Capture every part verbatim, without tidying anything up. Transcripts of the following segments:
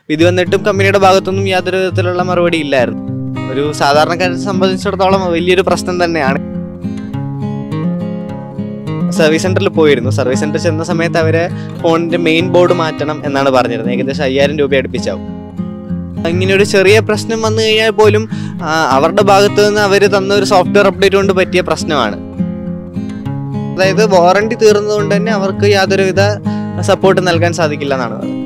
വിധി വന്നിട്ടും കമ്പനിയുടെ ഭാഗത്തൊന്നും യാതൊരു വിധത്തിലുള്ള മറുപടി ഇല്ലായിരുന്നു. ഒരു സാധാരണക്കാരെ സംബന്ധിച്ചിടത്തോളം വലിയൊരു പ്രശ്നം തന്നെയാണ്. സർവീസ് സെന്ററിൽ പോയിരുന്നു. സർവീസ് സെന്ററിൽ ചെന്ന സമയത്ത് അവര് ഫോണിന്റെ മെയിൻ ബോർഡ് മാറ്റണം എന്നാണ് പറഞ്ഞിരുന്നത്. ഏകദേശം അയ്യായിരം രൂപ അടുപ്പിച്ചാവും. ഇങ്ങനെ ഒരു ചെറിയ പ്രശ്നം വന്നു കഴിഞ്ഞാൽ പോലും അവരുടെ ഭാഗത്തു നിന്ന് അവർ തന്ന ഒരു സോഫ്റ്റ്വെയർ അപ്ഡേറ്റ് കൊണ്ട് പറ്റിയ പ്രശ്നമാണ്. അതായത് വാറണ്ടി തീർന്നതുകൊണ്ട് തന്നെ അവർക്ക് യാതൊരുവിധ സപ്പോർട്ട് നൽകാൻ സാധിക്കില്ല എന്നാണ് പറയുന്നത്.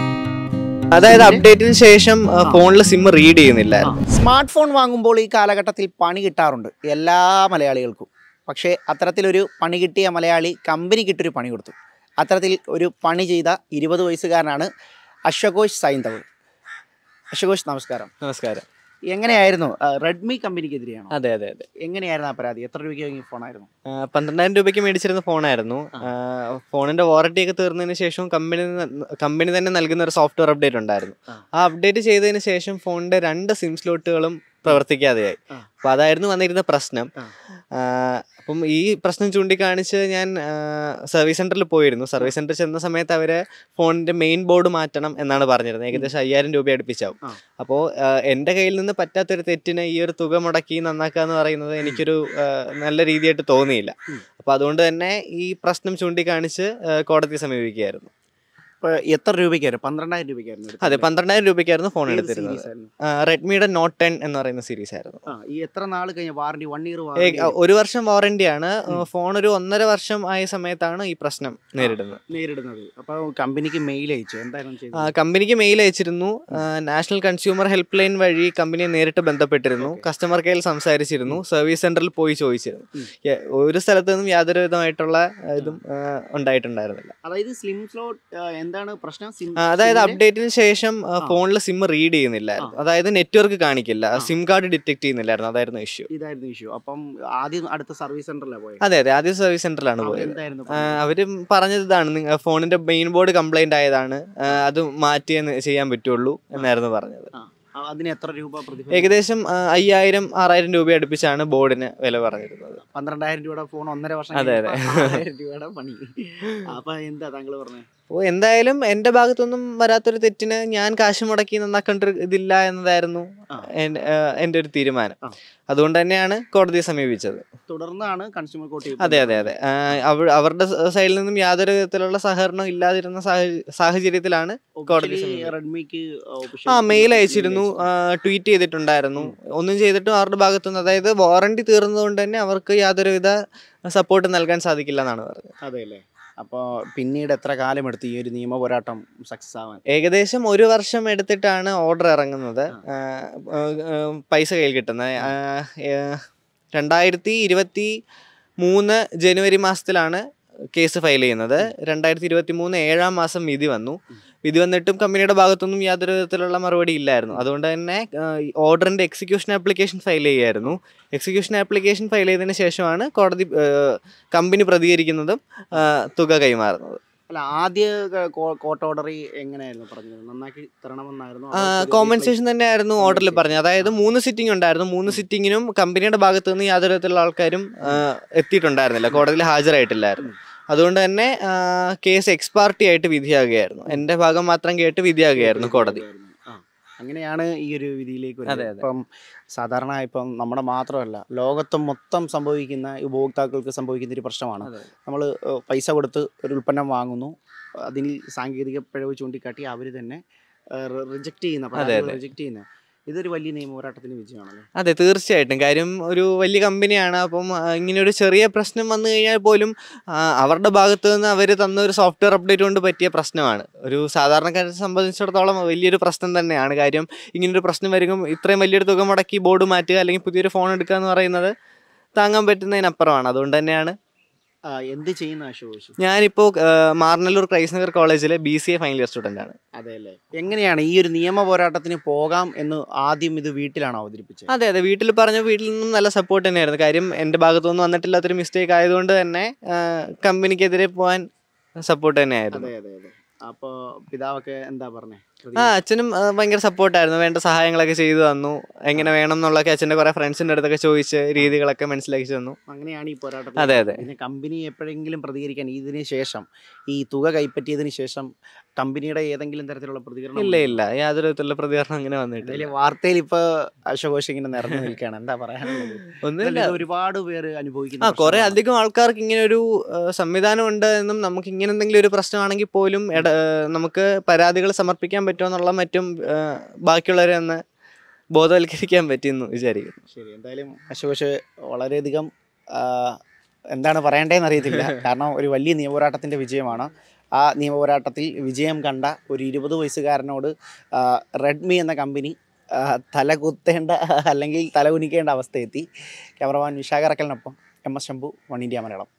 അതായത് അപ്ഡേറ്റിന് ശേഷം ഫോണിൽ സിം റീഡ് ചെയ്യുന്നില്ല. സ്മാർട്ട് ഫോൺ വാങ്ങുമ്പോൾ ഈ കാലഘട്ടത്തിൽ പണി കിട്ടാറുണ്ട് എല്ലാ മലയാളികൾക്കും. പക്ഷേ അത്തരത്തിലൊരു പണി കിട്ടിയ മലയാളി കമ്പനിക്കിട്ടൊരു പണി കൊടുത്തു. അത്തരത്തിൽ ഒരു പണി ചെയ്ത ഇരുപത് വയസ്സുകാരനാണ് അശ്വഘോഷ് സൈന്ധവ്. അശ്വഘോഷ് നമസ്കാരം. നമസ്കാരം. എങ്ങനെയായിരുന്നു? റെഡ്മി കമ്പനിക്കെതിരെയാണോ? അതെ അതെ അതെ. എങ്ങനെയായിരുന്നു ആ പരാതി? എത്ര രൂപയ്ക്ക് വാങ്ങിയ ഫോണായിരുന്നു? പന്ത്രണ്ടായിരം രൂപയ്ക്ക് മേടിച്ചിരുന്ന ഫോണായിരുന്നു. ഫോണിന്റെ വാറണ്ടി ഒക്കെ തീർന്നതിന് ശേഷം കമ്പനി കമ്പനി തന്നെ നൽകുന്ന ഒരു സോഫ്റ്റ്വെയർ അപ്ഡേറ്റ് ഉണ്ടായിരുന്നു. ആ അപ്ഡേറ്റ് ചെയ്തതിന് ശേഷം ഫോണിന്റെ രണ്ട് സിം സ്ലോട്ടുകളും പ്രവർത്തിക്കാതെയായി. അപ്പോൾ അതായിരുന്നു വന്നിരുന്ന പ്രശ്നം. അപ്പം ഈ പ്രശ്നം ചൂണ്ടിക്കാണിച്ച് ഞാൻ സർവീസ് സെന്ററിൽ പോയിരുന്നു. സർവീസ് സെന്ററിൽ ചെന്ന സമയത്ത് അവര് ഫോണിന്റെ മെയിൻ ബോർഡ് മാറ്റണം എന്നാണ് പറഞ്ഞിരുന്നത്. ഏകദേശം അയ്യായിരം രൂപ അടുപ്പിച്ചാവും. അപ്പോൾ എൻ്റെ കയ്യിൽ നിന്ന് പറ്റാത്തൊരു തെറ്റിന് ഈ ഒരു തുക മുടക്കി നന്നാക്കുക എന്ന് പറയുന്നത് എനിക്കൊരു നല്ല രീതിയായിട്ട് തോന്നിയില്ല. അപ്പോൾ അതുകൊണ്ട് തന്നെ ഈ പ്രശ്നം ചൂണ്ടിക്കാണിച്ച് കോടതിയെ സമീപിക്കുകയായിരുന്നു. എത്ര രൂപയ്ക്കായിരുന്നു? പന്ത്രണ്ടായിരം രൂപയ്ക്കായിരുന്നു. അതെ, പന്ത്രണ്ടായിരം രൂപയ്ക്കായിരുന്നു ഫോൺ എടുത്തിരുന്നത്. റെഡ്മിയുടെ നോട്ട് ടെൻ എന്ന് പറയുന്ന സീരീസ് ആയിരുന്നു. ഈ എത്ര നാൾ കഴിഞ്ഞ വാറണ്ടി? വൺ ഇയർ ഒരു വർഷം വാറണ്ടിയാണ്. ഫോൺ ഒരു ഒന്നര വർഷം ആയ സമയത്താണ് ഈ പ്രശ്നം നേരിടുന്നത് നേരിടുന്നത് അപ്പോൾ കമ്പനിക്ക് മെയിൽ അയച്ചു. എന്തായിരുന്നു? കമ്പനിക്ക് മെയിൽ അയച്ചിരുന്നു. നാഷണൽ കൺസ്യൂമർ ഹെൽപ്പ് ലൈൻ വഴി കമ്പനിയെ നേരിട്ട് ബന്ധപ്പെട്ടിരുന്നു. കസ്റ്റമർ കെയറിൽ സംസാരിച്ചിരുന്നു. സർവീസ് സെന്ററിൽ പോയി ചോദിച്ചിരുന്നു. ഒരു സ്ഥലത്തു നിന്നും യാതൊരു വിധമായിട്ടുള്ള ഇതും ഉണ്ടായിട്ടുണ്ടായിരുന്നില്ല. അതായത് സ്ലിം സ്ലോട്ട് എന്താണ് പ്രശ്നം? അതായത് അപ്ഡേറ്റിന് ശേഷം ഫോണിൽ സിം റീഡ് ചെയ്യുന്നില്ലായിരുന്നു. അതായത് നെറ്റ്വർക്ക് കാണിക്കില്ല, സിം കാർഡ് ഡിറ്റക്ട് ചെയ്യുന്നില്ലായിരുന്നു. അതായിരുന്നു ഇഷ്യൂ. ഇതായിരുന്നു ഇഷ്യൂ. അപ്പം ആദ്യം അടുത്ത സർവീസ് സെന്ററിലാണ് പോയത്. അതെ അതെ, ആദ്യം സർവീസ് സെന്ററിലാണ് പോയത്. അവര് പറഞ്ഞത് ഇതാണ്, ഫോണിന്റെ മെയിൻ ബോർഡ് കംപ്ലൈന്റ് ആയതാണ്, അത് മാറ്റിയേ ചെയ്യാൻ പറ്റുള്ളൂ എന്നായിരുന്നു പറഞ്ഞത്. അതിന് എത്ര രൂപ? ഏകദേശം അയ്യായിരം ആറായിരം രൂപ അടുപ്പിച്ചാണ് ബോർഡിന് വില പറഞ്ഞിരുന്നത്. പന്ത്രണ്ടായിരം രൂപയുടെ ഫോൺ ഒന്നര വർഷം. അതെ അതെ, രൂപയുടെ പണി. അപ്പൊ എന്താ താങ്കൾ പറഞ്ഞത്? അപ്പോൾ എന്തായാലും എൻ്റെ ഭാഗത്തൊന്നും വരാത്തൊരു തെറ്റിന് ഞാൻ കാശ് മുടക്കി നന്നാക്കേണ്ട ഇതില്ല എന്നതായിരുന്നു എൻ്റെ ഒരു തീരുമാനം. അതുകൊണ്ട് തന്നെയാണ് കോടതിയെ സമീപിച്ചത്. തുടർന്നാണ് കൺസ്യൂമർ കോർട്ട്. അതെ അതെ അതെ, അവരുടെ സൈഡിൽ നിന്നും യാതൊരു വിധത്തിലുള്ള സഹകരണം ഇല്ലാതിരുന്ന സാഹചര്യത്തിലാണ് കോടതി. റെഡ്മിക്ക് ആ മെയിൽ അയച്ചിരുന്നു, ട്വീറ്റ് ചെയ്തിട്ടുണ്ടായിരുന്നു. ഒന്നും ചെയ്തിട്ടും അവരുടെ ഭാഗത്തുനിന്ന്, അതായത് വാറണ്ടി തീർന്നതുകൊണ്ട് തന്നെ അവർക്ക് യാതൊരുവിധ സപ്പോർട്ട് നൽകാൻ സാധിക്കില്ല എന്നാണ് പറഞ്ഞത്. അതെ അല്ലേ. അപ്പോൾ പിന്നീട് എത്ര കാലം എടുത്ത് ഈ ഒരു നിയമ പോരാട്ടം സക്സസ് ആവാൻ? ഏകദേശം ഒരു വർഷം എടുത്തിട്ടാണ് ഓർഡർ ഇറങ്ങുന്നത്, പൈസ കയ്യിൽ കിട്ടുന്നത്. രണ്ടായിരത്തി ഇരുപത്തി മൂന്ന് ജനുവരി മാസത്തിലാണ് കേസ് ഫയൽ ചെയ്യുന്നത്. രണ്ടായിരത്തി ഇരുപത്തി മൂന്ന് ഏഴാം മാസം വിധി വന്നു. വിധി വന്നിട്ടും കമ്പനിയുടെ ഭാഗത്തൊന്നും യാതൊരു വിധത്തിലുള്ള മറുപടി ഇല്ലായിരുന്നു. അതുകൊണ്ട് തന്നെ ഓർഡറിന്റെ എക്സിക്യൂഷൻ ആപ്ലിക്കേഷൻ ഫയൽ ചെയ്യായിരുന്നു. എക്സിക്യൂഷൻ ആപ്ലിക്കേഷൻ ഫയൽ ചെയ്തതിന് ശേഷമാണ് കോടതി കമ്പനി പ്രതികരിക്കുന്നതും തുക കൈമാറുന്നത്. അല്ല, ആദ്യ കോർട്ട് ഓർഡർ എങ്ങനെയായിരുന്നു പറഞ്ഞത്? നന്നാക്കി തരണമെന്നായിരുന്നു? കോമ്പൻസേഷൻ തന്നെയായിരുന്നു ഓർഡറിൽ പറഞ്ഞത്. അതായത് മൂന്ന് സിറ്റിംഗ് ഉണ്ടായിരുന്നു. മൂന്ന് സിറ്റിങ്ങിനും കമ്പനിയുടെ ഭാഗത്തു നിന്ന് യാതൊരു വിധത്തിലുള്ള ആൾക്കാരും എത്തിയിട്ടുണ്ടായിരുന്നില്ല, കോടതിയിൽ ഹാജരായിട്ടില്ലായിരുന്നു. അതുകൊണ്ട് തന്നെ കേസ് എക്സ്പാർട്ടി ആയിട്ട് വിധിയാകുകയായിരുന്നു. എൻ്റെ ഭാഗം മാത്രം കേട്ട് വിധിയാകുകയായിരുന്നു കോടതി. അങ്ങനെയാണ് ഈ ഒരു വിധിയിലേക്ക് വരുന്നത്. ഇപ്പം സാധാരണ ഇപ്പം നമ്മുടെ മാത്രമല്ല, ലോകത്തും മൊത്തം സംഭവിക്കുന്ന ഉപഭോക്താക്കൾക്ക് സംഭവിക്കുന്ന ഒരു പ്രശ്നമാണ്. നമ്മൾ പൈസ കൊടുത്ത് ഒരു ഉൽപ്പന്നം വാങ്ങുന്നു, അതിന് സാങ്കേതിക പിഴവ് ചൂണ്ടിക്കാട്ടി അവർ തന്നെ റിജക്റ്റ് ചെയ്യുന്ന റിജക്റ്റ് ചെയ്യുന്ന ഇതൊരു വലിയ നിയമ പോരാട്ടത്തിന് വിജയമാണല്ലോ. അതെ, തീർച്ചയായിട്ടും. കാര്യം ഒരു വലിയ കമ്പനിയാണ്. അപ്പം ഇങ്ങനെ ഒരു ചെറിയ പ്രശ്നം വന്നു കഴിഞ്ഞാൽ പോലും അവരുടെ ഭാഗത്തു നിന്ന് അവർ തന്ന ഒരു സോഫ്റ്റ്വെയർ അപ്ഡേറ്റ് കൊണ്ട് പറ്റിയ പ്രശ്നമാണ്. ഒരു സാധാരണക്കാരെ സംബന്ധിച്ചിടത്തോളം വലിയൊരു പ്രശ്നം തന്നെയാണ്. കാര്യം ഇങ്ങനൊരു പ്രശ്നം വരുമ്പോൾ ഇത്രയും വലിയൊരു തുക മുടക്കി ബോർഡ് മാറ്റുക അല്ലെങ്കിൽ പുതിയൊരു ഫോൺ എടുക്കുക എന്ന് പറയുന്നത് താങ്ങാൻ പറ്റുന്നതിനപ്പുറമാണ്. അതുകൊണ്ട് തന്നെയാണ്. എന്ത് ചെയ്യുന്ന അശോക്? ഞാനിപ്പോൾ മാർനല്ലൂർ ക്രൈസ്റ്റ് നഗർ കോളേജിലെ B C A final year student ആണ്. അതെ അല്ലേ. എങ്ങനെയാണ് ഈ ഒരു നിയമ പോരാട്ടത്തിന് പോകാം എന്ന് ആദ്യം ഇത് വീട്ടിലാണ് അവതരിപ്പിച്ചത്? അതെ അതെ, വീട്ടിൽ പറഞ്ഞു. വീട്ടിൽ നിന്നും നല്ല സപ്പോർട്ട് തന്നെയായിരുന്നു. കാര്യം എൻ്റെ ഭാഗത്തുനിന്ന് വന്നിട്ടില്ലാത്തൊരു മിസ്റ്റേക്ക് ആയതുകൊണ്ട് തന്നെ കമ്പനിക്കെതിരെ പോകാൻ സപ്പോർട്ട് തന്നെയായിരുന്നു. അതെ അതെ അതെ. അപ്പോൾ പിതാവൊക്കെ എന്താ പറഞ്ഞേ? ആ അച്ഛനും ആ, ഭയങ്കര സപ്പോർട്ടായിരുന്നു. വേണ്ട സഹായങ്ങളൊക്കെ ചെയ്തു തന്നു. എങ്ങനെ വേണം എന്നുള്ളതൊക്കെ അച്ഛൻ്റെ കുറേ ഫ്രണ്ട്സിൻ്റെ അടുത്തൊക്കെ ചോദിച്ച് രീതികളൊക്കെ മനസ്സിലാക്കി തന്നു. അങ്ങനെയാണ് ഈ പോരാട്ടം. അതെ അതെ പിന്നെ കമ്പനി എപ്പോഴെങ്കിലും പ്രതികരിക്കാൻ ഇതിന് ശേഷം ഈ തുക കൈപ്പറ്റിയതിന് ശേഷം കമ്പനിയുടെ ഏതെങ്കിലും തരത്തിലുള്ള പ്രതികരണം ഇല്ല ഇല്ല യാതൊരു വിധത്തിലുള്ള പ്രതികരണം അങ്ങനെ വന്നിട്ടില്ല. എന്തായാലും വാർത്തയിൽ ഇപ്പൊ അശോകോഷ് ഇങ്ങനെ നിറഞ്ഞു നിൽക്കുകയാണ്. എന്താ പറയാനുള്ളത്? ഒന്നുമില്ല. ഇതല്ലേ ഇത് ഒരുപാട് പേര് ആ അനുഭവിക്കുന്ന കുറെ പ്രശ്നമാണ്. അധികം ആൾക്കാർക്ക് ഇങ്ങനെ ഒരു സംവിധാനം ഉണ്ട് എന്നും നമുക്ക് ഇങ്ങനെ എന്തെങ്കിലും ഒരു പ്രശ്നമാണെങ്കിൽ പോലും ഇട ഏഹ് നമുക്ക് പരാതികൾ സമർപ്പിക്കാൻ പറ്റുമെന്നുള്ള മറ്റും ഏഹ് ബാക്കിയുള്ളവരെ ഒന്ന് ബോധവൽക്കരിക്കാൻ പറ്റിയെന്ന് വിചാരിക്കുന്നു. ശരി, എന്തായാലും അശോകോഷ് വളരെയധികം ആ, എന്താണ് പറയേണ്ടതെന്ന് അറിയത്തില്ല. കാരണം ഒരു വലിയ നിയമപോരാട്ടത്തിൻ്റെ വിജയമാണ്. ആ നിയമപോരാട്ടത്തിൽ വിജയം കണ്ട ഒരു ഇരുപത് വയസ്സുകാരനോട് ആ, റെഡ്മി എന്ന കമ്പനി ആ, തല കുത്തേണ്ട അല്ലെങ്കിൽ തല കുനിക്കേണ്ട അവസ്ഥയെത്തി. ക്യാമറമാൻ വിശാഖറക്കലിനൊപ്പം M S Shambhu, one India Malayalam.